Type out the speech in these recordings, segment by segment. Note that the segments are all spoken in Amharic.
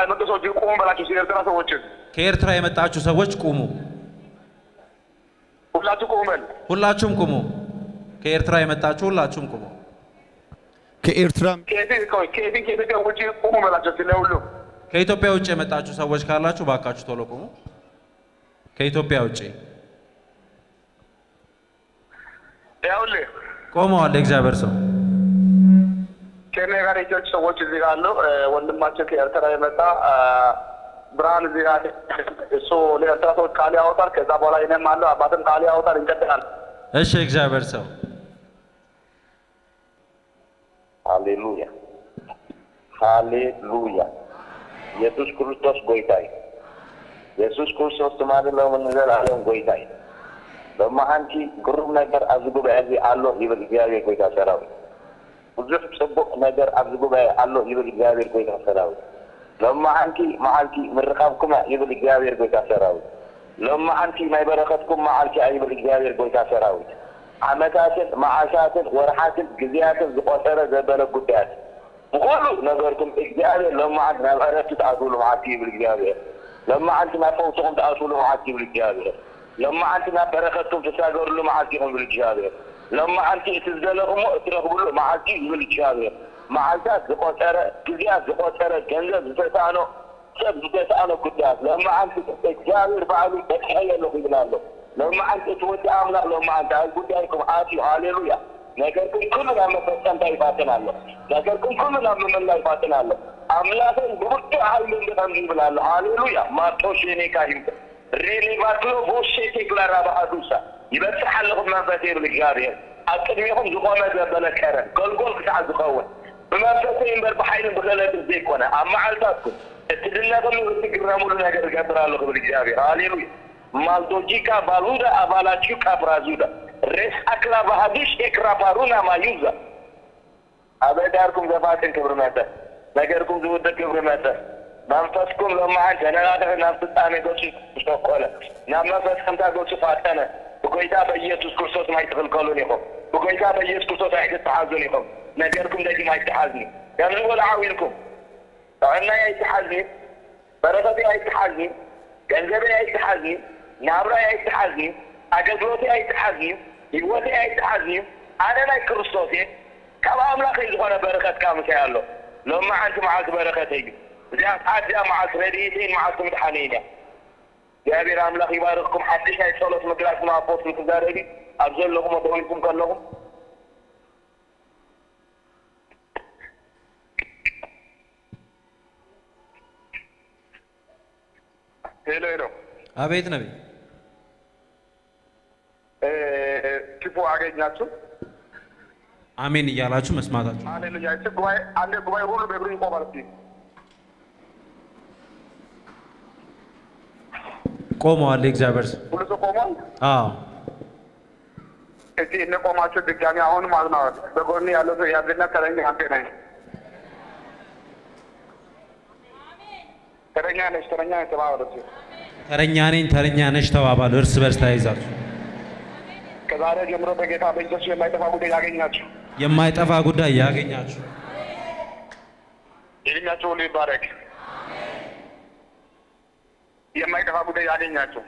የመጡ ሰዎች ቁሙ በላችሁ ኤርትራ ሰዎች ከኤርትራ የመጣችሁ ሰዎች ቁሙ ሁላችሁ ቁሙ በል ሁላችሁም ቁሙ ከኤርትራ የመጣችሁ ሁላችሁም ቁሙ ከኤርትራ ከኢትዮጵያ ውጪ ቁሙ በላችሁ ስለሁሉ ከኢትዮጵያ ውጪ የመጣችሁ ሰዎች ካላችሁ ባካችሁ ቶሎ ቁሙ ከኢትዮጵያ ውጪ ያውልህ ቆመዋል እግዚአብሔር ሰው ከኔ ጋር የቸርች ሰዎች እዚህ ጋር አሉ ወንድማችን ከኤርትራ የመጣ ብርሃን እዚህ ጋር እሱ ለኤርትራ ሰዎች ቃል ያወጣል ከዛ በኋላ እኔም አለው አባትም ቃል ያወጣል እንቀጥላል እሺ እግዚአብሔር ሰው ሃሌሉያ ሃሌሉያ ኢየሱስ ክርስቶስ ጎይታይ ኢየሱስ ክርስቶስ ተማደለው መንዘል ዓለም ጎይታይ በማንቺ ግሩም ነገር አዝጉበ እዚህ አለው ይብል እግዚአብሔር ጎይታ ሰራው ብዙ ጽቡቅ ነገር አዝጉበ አለው ይብል እግዚአብሔር ጎይታ ሰራው ለማንቺ ማዓልቲ ምርቃብኩም ይብል እግዚአብሔር ጎይታ ሰራው ለማንቺ ማይበረከትኩም ማዓልቲ ይብል እግዚአብሔር ጎይታ ሰራው ዓመታትን ማዓሻትን ወርሓትን ግዚያትን ዝቆጠረ ዘበለ ጉዳያት ሁሉ ነገርኩም እግዚአብሔር ለማንቺ ናበረቱ ታዙሉ ማዓልቲ ይብል እግዚአብሔር ለማንቺ ማፈውቱም ታዙሉ ማዓልቲ ይብል እግዚአብሔር لما أنت بركتكم تساجر له معاكم بالجابر لما أنت تزدلهم ترغبوا معاكم بالجابر مع ذات زقطرة كذيات زقطرة جنة زتانو سب زتانو كذيات لما أنت تجابر بعدين تحيا له خلانه لما أنت تودي أملا لما أنت أقول لكم آتي هاليلويا نكركم كلنا ما تسمع تايفاتنا الله نكركم كلنا من الله يفاتنا الله أملاكم بوت عالم بنجيب الله هاليلويا ما توشيني كايم ريلي باتلو بوشي تكلارا بحدوسا يبتح لهم منفتي بالجابير أكدميهم زقومة بلكارا قول كتاع زقوة بمنفتين بربحين بغلات الزيكونا أما عالتاتكم اتدلناكم وتقرموا لنا قدر الله بالجابير هاليلويا مالدوجيكا بالودا أبالاتيوكا برازودا رس أكلا بهدوش إكرا بارونا ما يوزا أبداركم زفاتين كبرماتا نقركم زودة كبرماتا منفسكم لما أنت أنا هذا نفس الثاني قلت شوكولا نعم منفسكم تقول شفاتنا بقيتا بيجوز كورسات ما يدخل قالونيكم بقيتا بيجوز كورسات ما يتحازونيكم نجاركم دايما ما يتحازني يعني هو العاويلكم عنا يتحازني بركتي يتحازني جنزبي يتحازني نابرا يتحازني أجدوتي يتحازني يوتي يتحازني أنا لا كورساتي كم أملاك يزخون بركة كام سيالله لما أنت معك بركتي جاء حاجة مع سريرين مع سمدحانية يا بير أملاك يبارككم حدش هاي صلاة مقلاس مع بوس متداري أبزل لكم وطولكم كلهم هلو أبيت نبي كيفو አገኛችሁ አሜን እያላችሁ መስማታችሁ ሃሌሉያ ጉባኤ አንድ ጉባኤ ሁሉ በእግሩ ይቆማል ቆመዋል እግዚአብሔር ሁሉ ሰው ቆሟል አዎ እሺ እነቆማችሁ ድጋሚ አሁን ማለት ነው በጎን ያለው ሰው ያዘና ተረኛ አንተ ነህ ተረኛ ነሽ ተረኛ ነሽ ተባባሉ እርስ በርስ ተያይዛችሁ ከዛሬ ጀምሮ በጌታ በኢየሱስ የማይጠፋ ጉዳይ ያገኛችሁ ይልኛችሁ ሁሉ ይባረክ የማይጠፋ ጉዳይ ያገኛችሁ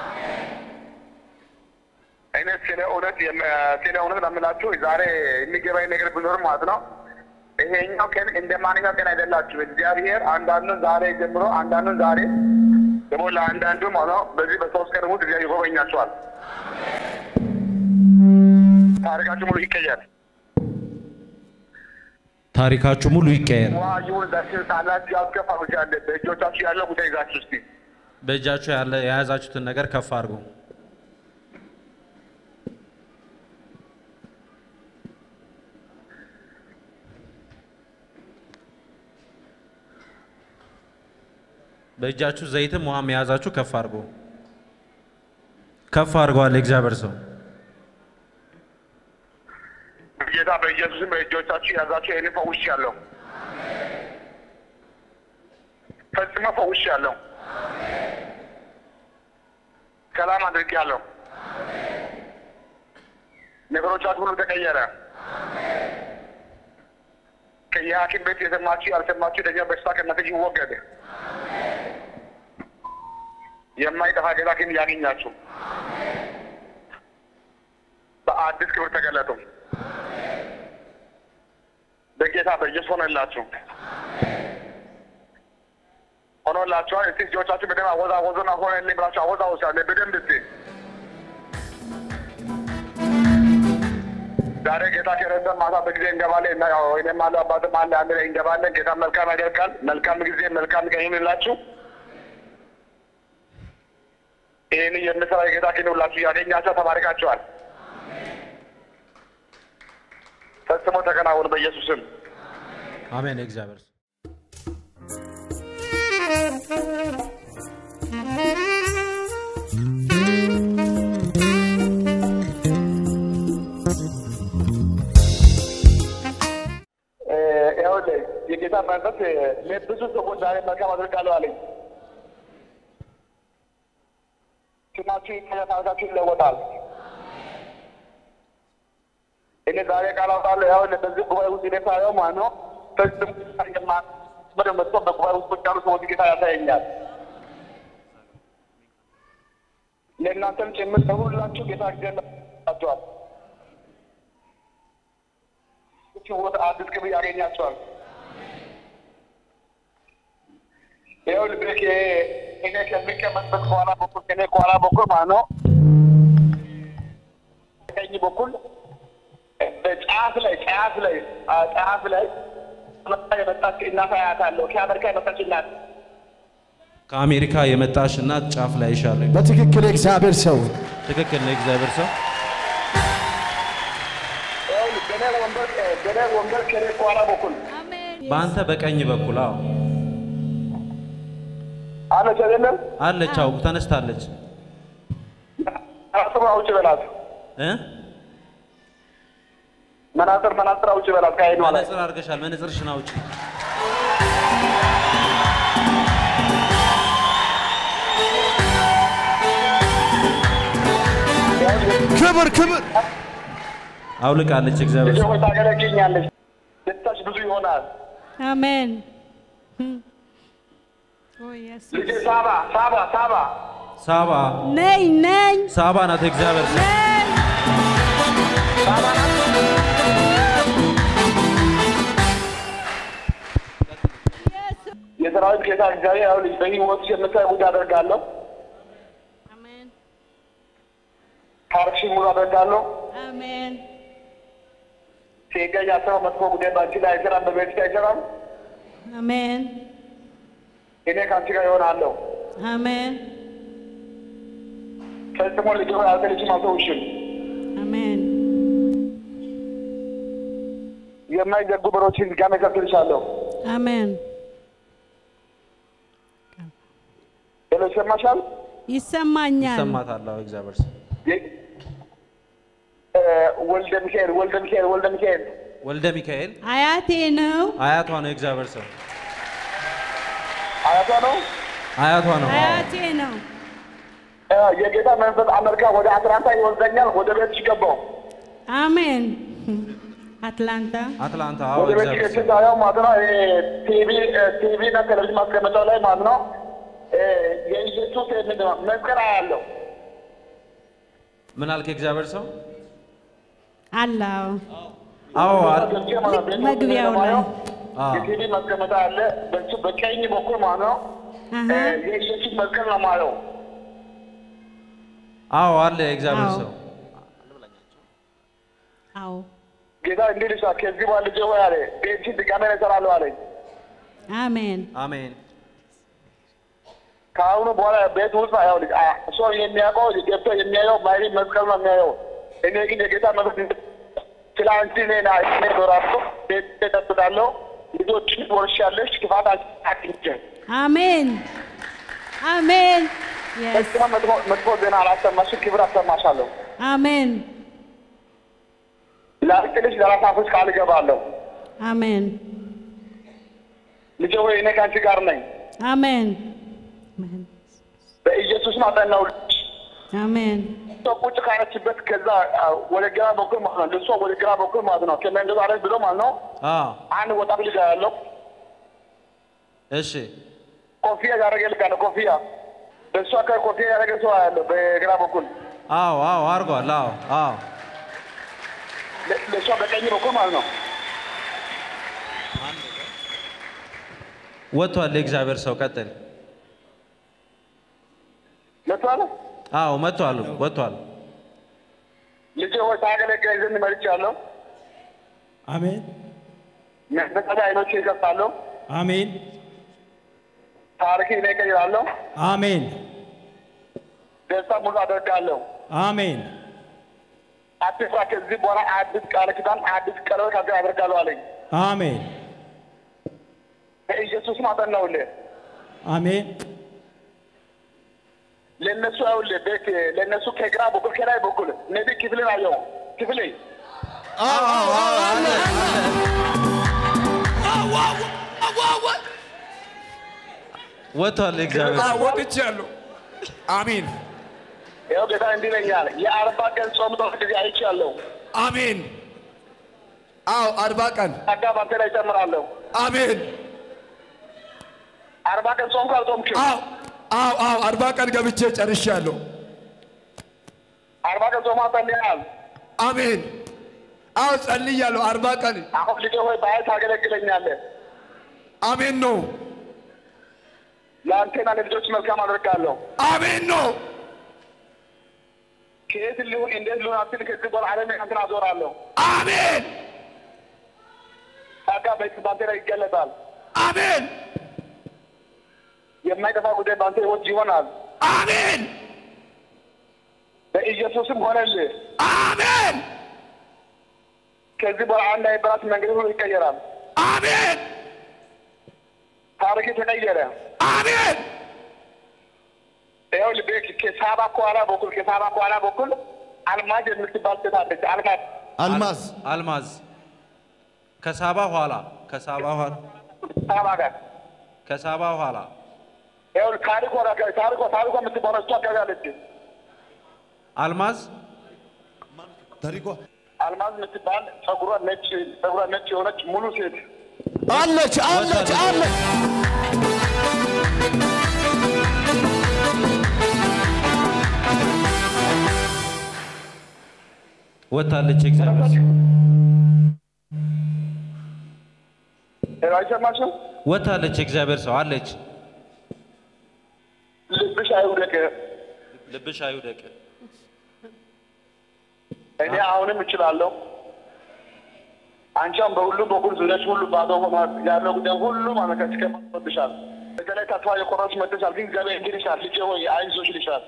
እኔ ስለ እውነት ለምላችሁ ዛሬ የሚገባኝ ነገር ቢኖር ማለት ነው ይሄኛው ቀን እንደማንኛው ቀን አይደላችሁ እግዚአብሔር አንዳንዱን ዛሬ ጀምሮ አንዳንዱን ዛሬ ደግሞ ለአንዳንዱ ማለት ነው በዚህ በሶስት ቀን ውስጥ እግዚአብሔር ይጎበኛችኋል ታሪካችሁ ሙሉ ይቀየራል ታሪካችሁ ሙሉ ይቀየራል ዋዩን ዳሽን ታላችሁ ያስከፋው ያለ በእጆቻችሁ ያለው ጉዳይ ይዛችሁ እስቲ በእጃችሁ ያለ የያዛችሁትን ነገር ከፍ አድርጉ በእጃችሁ ዘይትም ውሃም የያዛችሁ ከፍ አድርጉ ከፍ አድርጓል እግዚአብሔር ሰው ጌታ በኢየሱስም በእጆቻችሁ ያዛችሁ እኔ ፈውሻለሁ ፈጽሞ ፈውሻለሁ ሰላም አድርጌያለሁ ነገሮቻችሁ ሁሉ ተቀየረ የሐኪም ቤት የሰማችሁ ያልሰማችሁ ደኛ በሽታ ከእናንተ ይወገድ። የማይጠፋ ጌታ ግን ያገኛችሁ። በአዲስ ክብር ተገለጡ። በጌታ በኢየሱስ ሆነላችሁ። ሆኖላችኋል። እስቲ እጆቻችሁ በደንብ አወዛወዙና ሆነልኝ ብላችሁ አወዛውዛለ በደንብ እስቲ። ዛሬ ጌታ ከረዳን ማታ በጊዜ እንገባለን እና ያው እኔም አለ አባትም አለ አንድ ላይ እንገባለን። ጌታ መልካም ያደርጋል። መልካም ጊዜ መልካም ቀን ይሁንላችሁ። ይህን የምስራ ጌታ ግን ሁላችሁ ያገኛችሁ ተባርካችኋል። ፈጽሞ ተከናወኑ በኢየሱስ ስም አሜን። እግዚአብሔር የጌታ መንፈስ ለብዙ ሰዎች ዛሬ መልካም አድርጋለሁ አለኝ። ስማችሁ ታሪካችሁ ይለወጣል። እኔ ዛሬ ቃል አውጣለሁ። ያው በዚህ ጉባኤ ውስጥ እኔ ሳየው ማለት ነው ፈጽሞ መጥቶ በጉባኤ ውስጥ ቁጭ ያሉ ሰዎች ጌታ ያሳየኛል። ለእናንተም ጭምር ለሁላችሁ ጌታ ይገለጣችኋል። ወደ አዲስ ክብር ያገኛችኋል። ይኸው ልቤክ እኔ ከሚቀመጥበት ከኋላ በኩል ከእኔ ከኋላ በኩል ማለት ነው ቀኝ በኩል ጫፍ ላይ የመጣች እናት አያታለሁ። ከአሜሪካ የመጣች እናት ከአሜሪካ የመጣሽ እናት ጫፍ ላይ ይሻለኝ። በትክክል እግዚአብሔር ሰው ትክክል ነው። እግዚአብሔር ሰው ገና ወንበር ከኔ ከኋላ በኩል በአንተ በቀኝ በኩል አዎ አለች አይደለም አለች። አዎ ተነስታለች። አውጪ በላት መናጽር አውጪ በላት። ካይኑ አለ መናጽር አድርገሻል። መነጽርሽን አውጪ። ክብር አውልቃለች። እግዚአብሔር ሰው ታገለግኛለች። ደስታሽ ብዙ ይሆናል። አሜን። ኦ ኢየሱስ ልጅ ሳባ ነኝ ሳባ ናት። እግዚአብሔር ሰው ሳባ ናት። የሰራዊት ጌታ እግዚአብሔር ያው ልጅ በሕይወትሽ የምታይ ሙሉ አደርጋለሁ። አሜን። ታሪክሽን ሙሉ አደርጋለሁ። አሜን። ሴጋ ያሰበው መጥፎ ጉዳይ ባንቺ ላይ አይሰራም፣ በቤትሽ አይሰራም። አሜን። እኔ ከአንቺ ጋር እሆናለሁ። አሜን። ፈጽሞ ልጅ ሆይ አልተልሽም፣ አልተውሽም። አሜን። የማይዘጉ በሮችን ድጋሜ እከፍትልሻለሁ። አሜን። ይሰማሻል? ይሰማኛል። ይሰማታል። አዎ እግዚአብሔር ሰው ወልደ ሚካኤል አያቴ ነው። አያቷ ነው። እግዚአብሔር ሰው አያቷ ነው። አያቴ ነው። የጌታ መንፈስ አሜሪካ ወደ አትላንታ ይወስደኛል። ወደ ቤትሽ ገባሁ። አሜን። አትላንታ አዎ ወደ ቤትሽ ገባሁ ማለት ነው። ቲቪ እና ቴሌቪዥን ማስቀመጫው ላይ ማለት ነው የኢየሱስ መስቀል አያለሁ። ምን አልክ? እግዚአብሔር ሰው አላው አዎ መግቢያው ላይ የቲቪ ማስቀመጫ አለ። በሱ በቀኝ በኩል ማለት ነው የኢየሱስ መስቀል ነው ማለት ነው። አዎ አለ። እግዚአብሔር ሰው አዎ ጌታ እንዲህ ልሻ ከዚህ በኋላ ልጄ ሆይ አለ ቤትሽን ድጋሜ እሰራለሁ አለኝ። አሜን። ከአሁኑ በኋላ ቤት ውስጥ ያው ልጅ ሰው የሚያውቀው ገብቶ የሚያየው ማይሪ መስቀል ነው የሚያየው። እኔ ግን የጌታ መንፈስ ስለ አንቺ እኔ እኖራለሁ፣ ቤት እጠብቃለሁ፣ ልጆችን ትወርሻለሽ፣ ክፋት አትንኪም። አሜን። መጥፎ ዜና አላሰማሽም፣ ክብር አሰማሻለሁ። አሜን። ላርቅልሽ ለራሳፍሽ ቃል እገባለሁ። አሜን። ልጄ ሆይ እኔ ከአንቺ ጋር ነኝ። አሜን። በኢየሱስ ማጠናው አሜን። ቁጭ ካለችበት ከዛ ወደ ግራ በኩል ማለት ነው ለሷ ወደ ግራ በኩል ማለት ነው ከመንገዱ አለ ብሎ ማለት ነው አንድ ወጣት ልጅ ያለው እሺ ኮፊያ ያደረገ ልጅ አለ ኮፊያ በሷ ኮፊያ ያደረገ ሰው ያለው በግራ በኩል አዎ አርጓል አዎ ለሷ በቀኝ በኩል ማለት ነው ወጥቷል ለእግዚአብሔር ሰው ቀጥል መጥቷል አዎ ወጥቷል ልጅ ሆይ ታገለግል ዘንድ መርጫለሁ አሜን መንፈሳዊ አይኖች ይከፍታሉ አሜን ታሪክ ይቀይራሉ አሜን ደስታ ሙሉ አደርጋለሁ አሜን አትፍራ ከዚህ በኋላ አዲስ ቃል ኪዳን አዲስ ቀለበት ካገ አደርጋለሁ አለኝ አሜን ኢየሱስ ማለት ነው አሜን ለነሱ አውል ቤት ለነሱ ከግራ በኩል ከላይ በኩል ነብይ ክፍልን አየው ክፍሌ ወጥቷል እግዚአብሔር ወጥቻለሁ አሜን ያው ጌታ እንዲለኛል የ40 ቀን ጾም ተወግዚ አይቻለሁ አሜን 40 ቀን አጋባንተ ላይ ጨምራለሁ አሜን 40 ቀን ጾም ካልጾምክ 40 ቀን ገብቼ ጨርሻለሁ 40 ቀን ጾም አጠልያል አሜን ጸልያለሁ 40 ቀን አሁን ልጅ ሆይ ባይ ታገለግለኛለህ አሜን ነው ለአንተና ለልጆች መልካም አደርጋለሁ አሜን ነው ከየት ሊሆን እንዴት ሊሆን አትል ከዚህ በኋላ ዓለም አንተን አዞራለሁ አሜን ታጋ በባንተ ላይ ይገለጣል አሜን የማይጠፋ ጉዳይ ባንተ ህይወት ይሆናል አሜን በኢየሱስም ሆነልህ አሜን ከዚህ በኋላ አንድ አይበራት መንገድ ሁሉ ይቀየራል አሜን ታሪክ ተቀየረ አሜን ይኸው ልቤክ ከሳባ ኳላ በኩል አልማዝ የምትባል ሴት አለች አልማዝ ከሳባ ኋላ ይኸው ታሪኳ የምትባለው እሷ አካባቢ አለች አልማዝ የምትባል ጸጉሯ ነጭ የሆነች ሙሉ ሴት አለች ወጣለች እግዚአብሔር አይሰማሽም ወጣለች እግዚአብሔር ሰው አለች ልብሽ አይውደቅ እኔ አሁንም እችላለሁ አንቺም በሁሉም በኩል ዙሪያሽ ሁሉ ባዶ ሆኖ ያለው ጉዳይ ሁሉ ማመከች ከመጥተሻል በተለይ ተስፋ የቆረጥሽ መጥተሻል ግን እግዚአብሔር እንዲልሻል ልጄ ሆይ አይዞሽ ይልሻል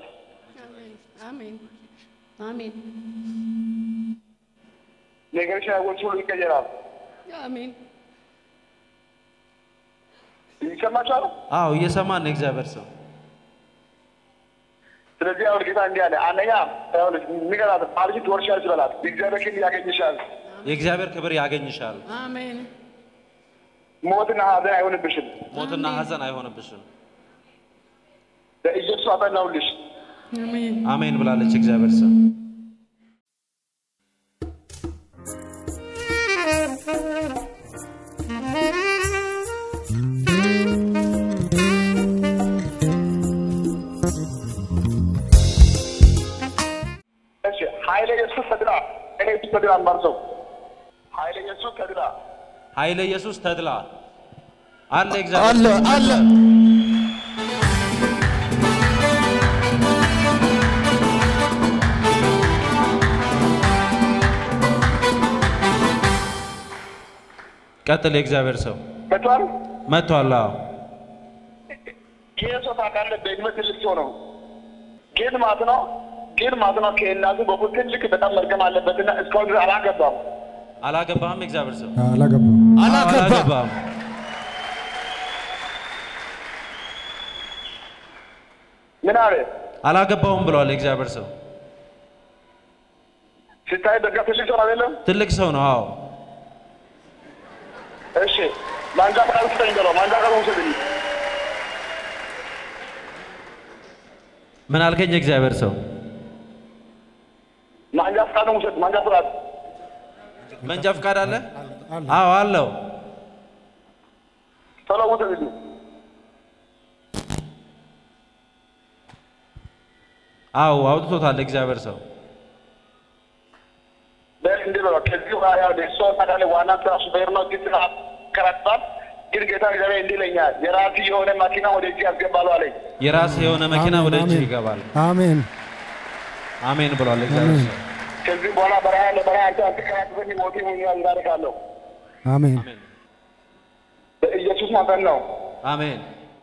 አሜን ነገርሽ ያወጭ ሁሉ ይቀየራል አሜን ይሰማሻል አዎ እየሰማን ነው እግዚአብሔር ሰው ስለዚህ አሁን ጌታ እንዲህ አለ አንደኛ አሁን ንገራት ባልሽ ትወርሻለሽ በላት እግዚአብሔር ክብር ያገኝሻል የእግዚአብሔር ክብር ያገኝሻል አሜን ሞትና ሐዘን አይሆንብሽም በኢየሱስ አጠናውልሽ አሜን ብላለች እግዚአብሔር ሰው ኃይለ ኢየሱስ ተድላ አለ እግዚአብሔር አለ ቀጥል የእግዚአብሔር ሰው መጥቷል የሰው ታካለ በእድሜ ትልቅ ሰው ነው ግን ማለት ነው ከእናቱ በኩል ትልቅ በጣም መርገም አለበትና እስካሁን ድረስ አላገባም እግዚአብሔር ሰው አላገባም ምን አለ አላገባውም ብሏል እግዚአብሔር ሰው ሲታይ በቃ ትልቅ ሰው አይደለም ትልቅ ሰው ነው አዎ እሺ ማንጃ ፈቃድ ስጠኝ ብለው ማንጃ ፈቃድ ወሰደኝ ምን አልከኝ እግዚአብሔር ሰው ፈቃድ ውሰድ መንጃ ፍቃድ መንጃ ፍቃድ አለ? አዎ አለው። ቶሎ ውሰድ አዎ አውጥቶታል እግዚአብሔር ሰው እንዴ ነው ከዚህ በኋላ ደሶ ታዳለ ዋና ትራሱ በርኖ ግጥና ከራጣል ግን ጌታ እግዚአብሔር እንዲለኛል የራስ የሆነ መኪና ወደ እጅ ያስገባሉ አለኝ የራስ የሆነ መኪና ወደ እጅ ይገባል አሜን አሜን ብሏል እግዚአብሔር ሰው ከዚህ በኋላ በራያ አንተ ሞቲ ሙኛል እንዳረጋለሁ አሜን በኢየሱስ ማመን ነው አሜን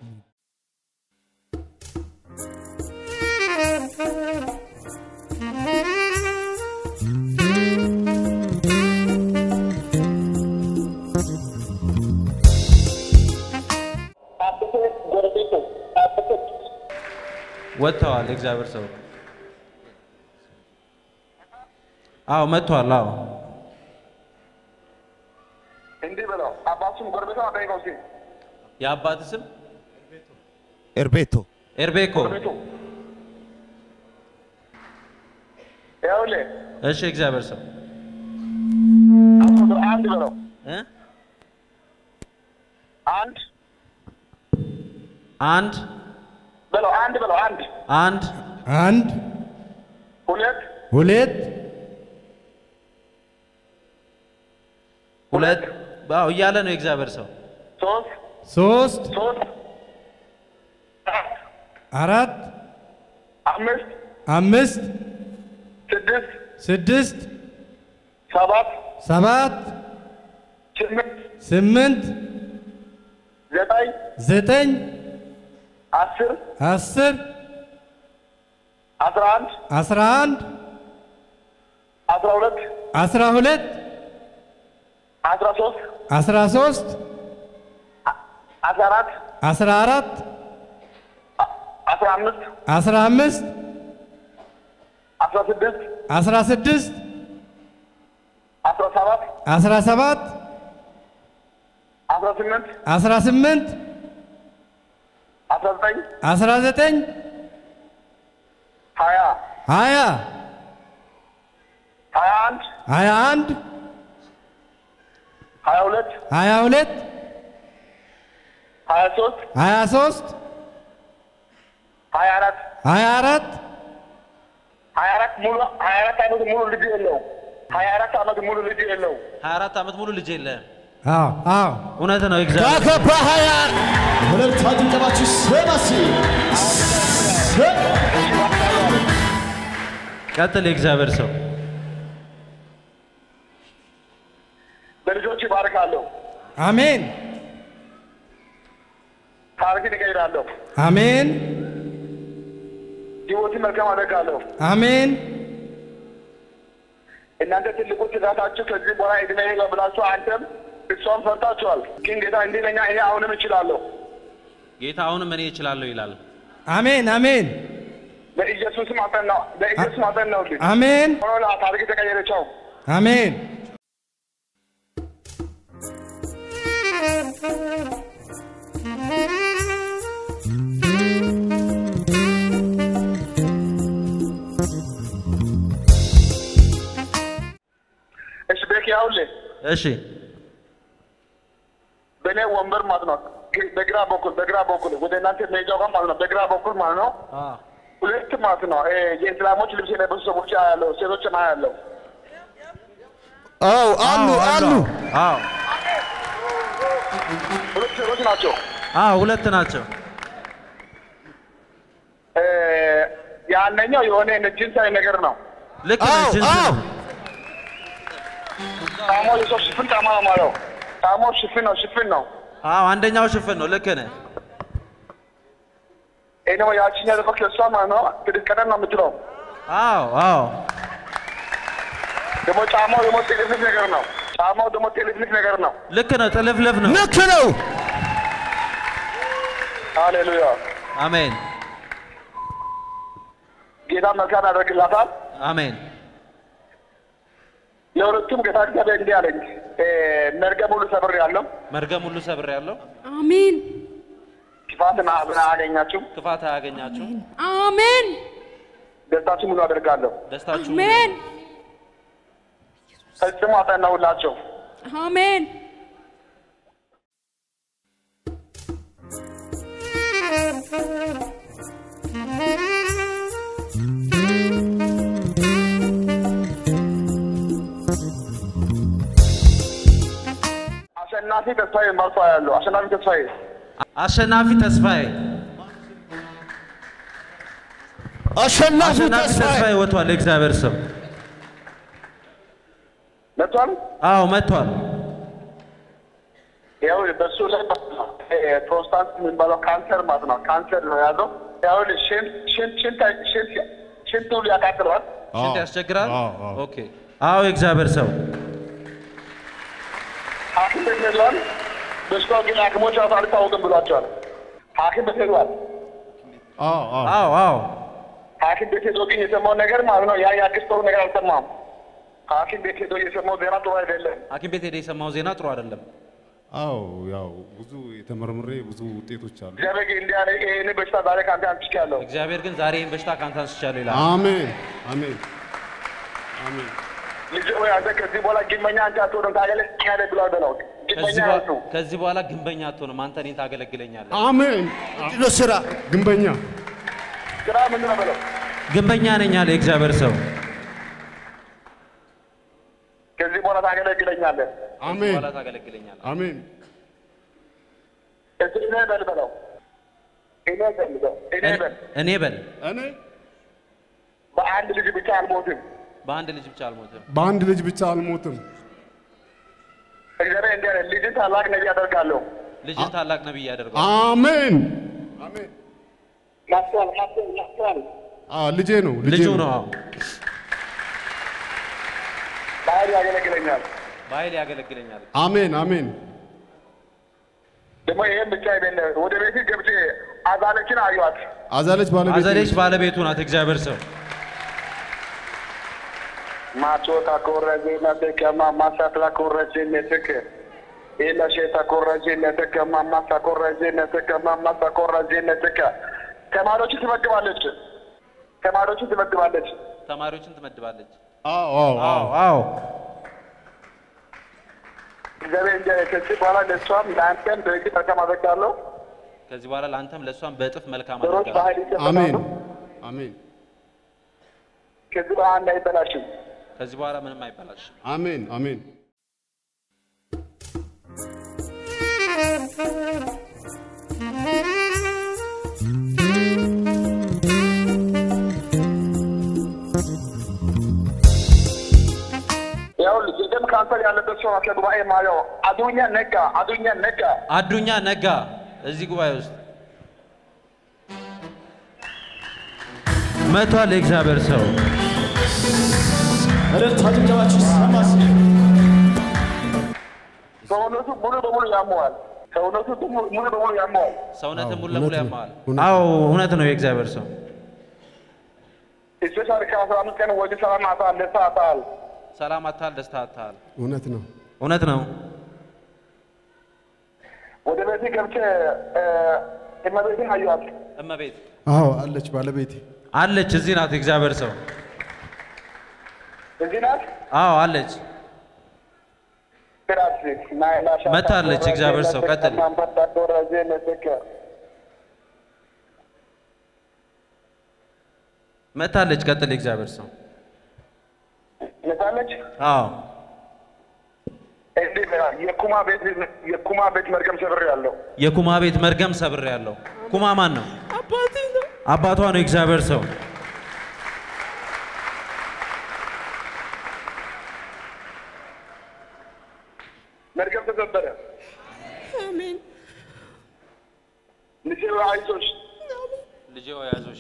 ወጥተዋል እግዚአብሔር ሰው አዎ መጥቷል አዎ እንዴ በለው አባቱም ጎረቤት ነው ታይቆሲ የአባት ስም ኤርቤቶ ኤርቤኮ ያውለ እሺ እግዚአብሔር ሰው አንድ በለው አንድ በለው አንድ በለው አንድ ሁለት ባው እያለ ነው እግዚአብሔር ሰው ሶስት አራት አምስት ስድስት ሰባት ስምንት ዘጠኝ 10 11 12 13 14 15 16 17 18 19 21 22 23 24 24 ዓመት ሙሉ ልጅ የለው አዎ እውነት ነው እግዚአብሔር ካከባሃያ ወለታችሁ ተባችሁ ሰማሲ ቀጥል እግዚአብሔር ሰው በልጆች ይባርካለሁ አሜን ታሪክ ይቀይራለሁ አሜን ህይወት መልካም አደርጋለሁ አሜን እናንተ ትልቁ ትጋታችሁ ከዚህ በኋላ እድሜ ለብላችሁ አንተም እሷም ፈርታችኋል ግን ጌታ እንዲለኛ እኔ አሁንም እችላለሁ ጌታ አሁንም እኔ እችላለሁ ይላል አሜን አሜን በኢየሱስ ማጠን ነው አሜን ሆኖ ታሪክ ተቀየረቻው አሜን እሺ ቤክ ያውለ እሺ በኔ ወንበር ማለት ነው በግራ በኩል ወደ እናንተ መሄጃው ጋር ማለት ነው በግራ በኩል ማለት ነው ሁለት ማለት ነው የእስላሞች ልብስ የለበሱ ሰዎች ያለው ሴቶች ያለው አሉ ሁለት ሴቶች ናቸው ሁለት ናቸው ያንኛው የሆነ ጅንሳዊ ነገር ነው ልክ ነው ጅንስ ታሞ የሰው ሽፍን ታማ ማለት ታሞ ሽፍን ነው አንደኛው ሽፍን ነው ልክ ነህ እኔው ያቺኛ ደግሞ ከሷ ማለት ነው ትድቀደም ነው የምትለው ደግሞ ጫማው ደግሞ ጥልፍልፍ ነገር ነው ልክ ነው ጥልፍልፍ ነው ሃሌሉያ አሜን ጌታ መልካም ያደርግላታል አሜን ለሁለቱም ጌታ እግዚአብሔር እንዲህ አለኝ መርገም ሁሉ ሰብሬያለሁ አሜን ክፋትን አያገኛችሁም አሜን ደስታችሁ ሙሉ አደርጋለሁ አሜን ፈጽሞ አጠናውላቸው። አሜን አሸናፊ ተስፋዬ ማርፋ ያለው አሸናፊ ተስፋዬ አሸናፊ ተስፋዬ ወጥቷል። እግዚአብሔር ሰው መጥቷል። አዎ መጥቷል። ያው በሱ ላይ ፕሮስታንት የሚባለው ካንሰር ማለት ነው። ካንሰር ነው ያለው። ያው ሽንቱ ያቃጥለዋል። ሽንት ያስቸግራል። ኦኬ። አዎ እግዚአብሔር ሰው ሐኪም ቤት ሄዷል። በሽታው ግን ሐኪሞች አልታወቅም ብሏቸዋል። ሐኪም ቤት ሄዷል። አዎ ሐኪም ቤት ሄዶ ግን የሰማው ነገር ማለት ነው ያክስተው ነገር አልሰማም። ሐኪም ቤት ሄዶ የሰማው ዜና ጥሩ አይደለም። ሐኪም ቤት ሄዶ የሰማው ዜና ጥሩ አይደለም። አዎ ያው ብዙ የተመረመረ ብዙ ውጤቶች አሉ። እግዚአብሔር ግን እንዲያ ይሄን በሽታ ዛሬ ካንተ አንስቻለሁ። እግዚአብሔር ግን ዛሬ ይሄን በሽታ ካንተ አንስቻለሁ ይላል። አሜን አሜን አሜን። ልጅ ሆይ አንተ ከዚህ በኋላ ግንበኛ አንተ አትሆንም ታገለግለኛለህ ብሏል በለው። ከዚህ በኋላ ግንበኛ አትሆንም አንተ እኔን ታገለግለኛለህ። አሜን። ምንድነው ስራ? ግንበኛ ስራ ምንድን ነው በለው። ግንበኛ ነኝ አለ እግዚአብሔር ሰው። ከዚህ በኋላ ታገለግለኛለህ። አሜን በኋላ ታገለግለኛለህ። አሜን። እኔ በል በለው። እኔ በል እኔ በአንድ ልጅ ብቻ አልሞትም። በአንድ ልጅ ብቻ አልሞትም። በአንድ ልጅ ብቻ አልሞትም። እግዚአብሔር እንዲህ አለ፣ ልጅን ታላቅ ነቢይ አደርጋለሁ። ልጅን ታላቅ ነቢይ ያደርጋል። አሜን አሜን። ማስተዋል ልጄ ነው ልጁ ነው። በኃይል ያገለግለኛል። በኃይል ያገለግለኛል። አሜን አሜን። ደግሞ ይሄን ብቻ አይደለም፣ ወደ ቤት ገብቼ አዛለችን አዩአት። አዛለች ባለቤቱ ናት። እግዚአብሔር ሰው ማቾታ ኮረጀ ለተከማ ማሳትላ ኮረጀ ለተከ ኢላ ሸታ ኮረጀ ለተከ ማማሳ ኮረጀ ለተከ ማማሳ ኮረጀ ለተከ ተማሪዎችን ትመግባለች። አዎ እግዚአብሔር እንደ ከዚህ በኋላ ለሷም ለአንተም በእጅ መልካም አደርጋለሁ። ከዚህ በኋላ ለአንተም ለሷም በእጥፍ መልካም ዘሮች አደርጋለሁ። በኃይል ይሰጣሉ። አሜን አሜን። ከዚህ በኋላ እንዳይበላሽም ከዚህ በኋላ ምንም አይበላሽም። አሜን አሜን። ያው የደም ካንሰር ያለበት ሰው ከጉባኤ ማየው አዱኛ ነጋ እዚህ ጉባኤ ውስጥ መቷል። የእግዚአብሔር ሰው ሰውነቱ ሙሉ በሙሉ ያመዋል። ሰውነትን ሙሉ ለሙሉ ያመዋል። አዎ እውነት ነው። የእግዚአብሔር ሰው ስፔሻሊ ከ15 ቀን ወዲህ ሰላም አጣል፣ ደስታ አጣል፣ ሰላም አጣል፣ ደስታ አጣል። እውነት ነው። ወደ ቤቴ ገብቼ እመቤቴን አየኋት። እመቤት አዎ አለች፣ ባለቤቴ አለች። እዚህ ናት። እግዚአብሔር ሰው እዚህ ናት። አዎ አለች። መታለች። እግዚአብሔር ሰው ቀጥል። መታለች። ቀጥል። እግዚአብሔር ሰው መታለች። አዎ እንዴ የኩማ ቤት መርገም ሰብሬያለሁ። የኩማ ቤት መርገም ሰብሬያለሁ። ኩማ ማን ነው? አባቴ ነው። አባቷ ነው። እግዚአብሔር ሰው መርገም ተሰበረ። አሜን። ልጄ አይዞሽ፣ አይዞሽ።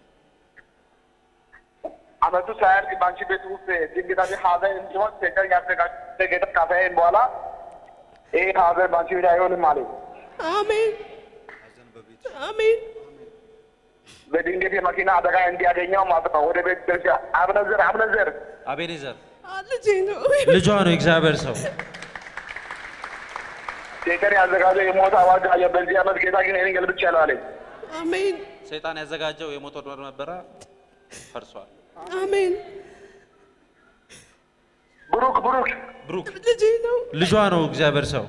አመቱ ሳያልቅ በአንቺ ቤት ውስጥ ድንገታዊ ሐዘን እንዲሆን ሰይጣን ያዘጋጀ ጌታ ካሳየን በኋላ ይሄ ሐዘን በአንቺ ቤት አይሆንም አለኝ። አሜን አሜን። በድንገት የመኪና አደጋ እንዲያገኘው ማለት ነው። ወደ ቤት ደርሻ አቤኔዘር ልጄ ነው። ልጇ ነው። እግዚአብሔር ሰው ሰይጣን ያዘጋጀው የሞት አዋጅ አየ። በዚህ ዓመት ጌታ ግን ይህን ገልብጫለሁ አለኝ። አሜን። ሰይጣን ያዘጋጀው የሞት ወጥመድ ነበረ፣ ፈርሷል። አሜን። ብሩክ ብሩክ ልጄ ነው ልጇ ነው እግዚአብሔር ሰው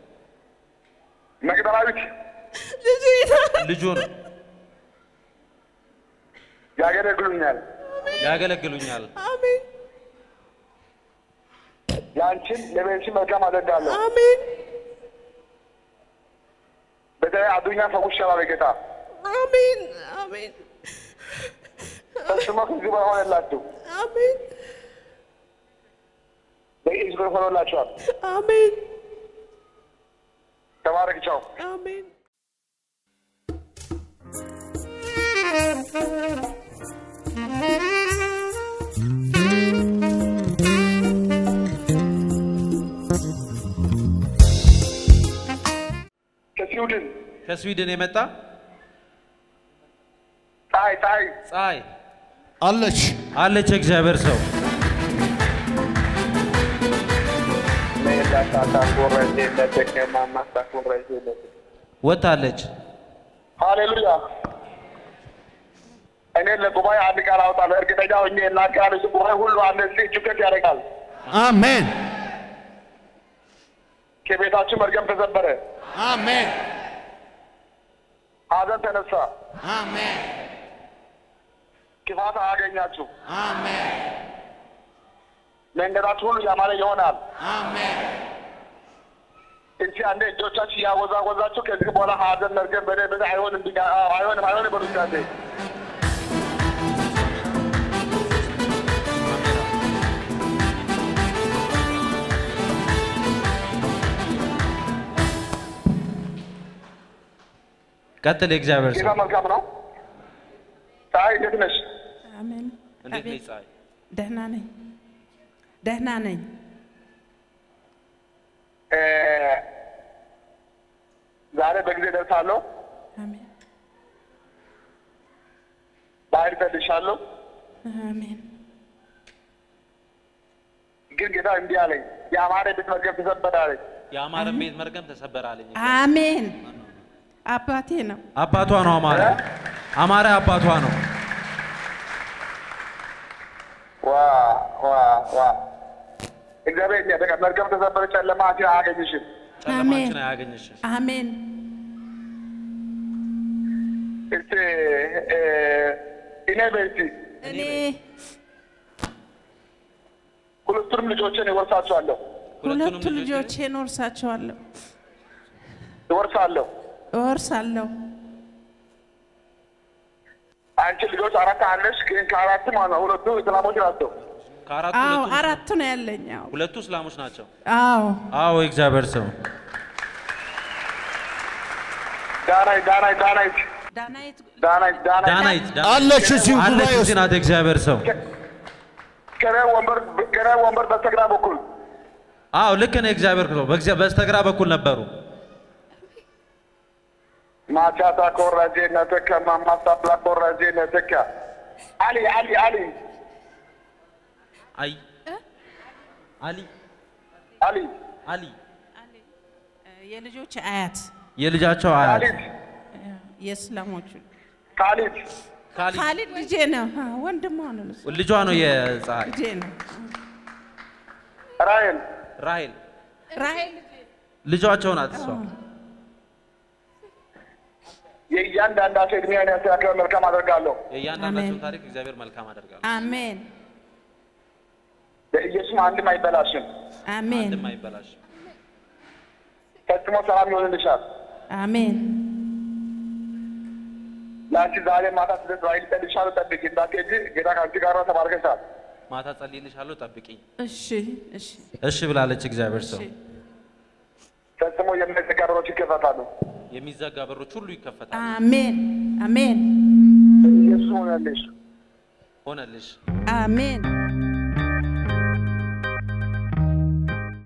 መቅደላዊት ልጄ ነው ልጁ ነው ያገለግሉኛል አሜን ያንቺን ለቤትሽ መልካም አደርጋለሁ አሜን በተለይ አዱኛ ፈውሻለሁ በጌታ አሜን አሜን ተስሞ ከዚህ በኋላ ሆነላችሁ አሜን በኢየሱስ ክርስቶስ ሆነላችኋል አሜን ተባረክ ቻው አሜን ከስዊድን የመጣ ፀሐይ አለች እግዚአብሔር ሰው ወጣለች ሃሌሉያ እኔ ለጉባኤ አንድ ቃል አውጣለሁ እርግጠኛ ሆኜ እናገራለሁ ጉባኤ ሁሉ አንደዚህ ጭከት ያደርጋል አሜን ከቤታችሁ መርገም ተሰበረ አሜን ሐዘን ተነሳ አሜን ክፋት አያገኛችሁ አሜን መንገዳችሁ ሁሉ ያማረ ይሆናል አሜን እንጂ አንዴ እጆቻችሁ ያወዛወዛችሁ ከዚህ በኋላ ሐዘን መርገም በደንብ አይሆንም በሉት ቀጥል እግዚአብሔር ሰው መልካም ነው ፀሐይ እንዴት ነሽ አሜን እንዴት ነሽ ፀሐይ ደህና ነኝ ዛሬ በጊዜ ደርሳለሁ አሜን ባህር ተልሻለሁ አሜን ግን ጌታ እንዲህ አለኝ የአማረ ቤት መርገም ተሰበረ አለኝ የአማረ ቤት መርገም ተሰበረ አለኝ አሜን አባቴ ነው አባቷ ነው አማረ አባቷ ነው ዋ እግዚአብሔር ያደረገ መርገም ተሰበረ ጨለማ አያገኝሽም ጨለማችን አያገኝሽም አሜን እኔ ሁለቱንም ልጆቼን እወርሳቸዋለሁ ሁለቱም ልጆቼን እወርሳቸዋለሁ እወርሳለሁ አንቺ ልጆች አራት አለሽ ግን ከአራት ማለት ሁለቱ እስላሞች ናቸው አራቱ ነው ያለኝ ሁለቱ እስላሞች ናቸው አዎ እግዚአብሔር ሰው ዳናይት አለች እዚህ ጉባኤ ውስጥ ናት እግዚአብሔር ሰው ከረ ወንበር በስተግራ በኩል ልክ ነው እግዚአብሔር ሰው በስተግራ በኩል ነበሩ ማቻታ ኮራጄ ነተከ ማማሳፕላ ኮራጄ ነተከ አሊ የልጆች አያት የልጃቸው አያት የእስላሞቹ ካሊድ ልጄ ነው ወንድሟ ነው ልጇ ነው የፀሐይ ልጄ ነው ራሄል ልጇቸው ናት እሷ የእያንዳንዳቸው እድሜያን ያስተካክለ መልካም አደርጋለሁ የእያንዳንዳቸው ታሪክ እግዚአብሔር መልካም አደርጋለሁ አሜን በኢየሱስ አንድም አይበላሽም አሜን አንድም አይበላሽም ፈጽሞ ሰላም ይሆንልሻል አሜን ለአንቺ ዛሬ ማታ ስደት ራይል ጠልሻለሁ ጠብቂ እንዳትሄጂ ጌታ ከአንቺ ጋር ነው ተባርከሻል ማታ ጸልይልሻለሁ ጠብቂኝ እሺ ብላለች እግዚአብሔር ሰው ፈጽሞ የሚዘጋ በሮች ይከፈታሉ የሚዘጋ በሮች ሁሉ ይከፈታሉ አሜን ኢየሱስ ሆነልሽ ሆነልሽ አሜን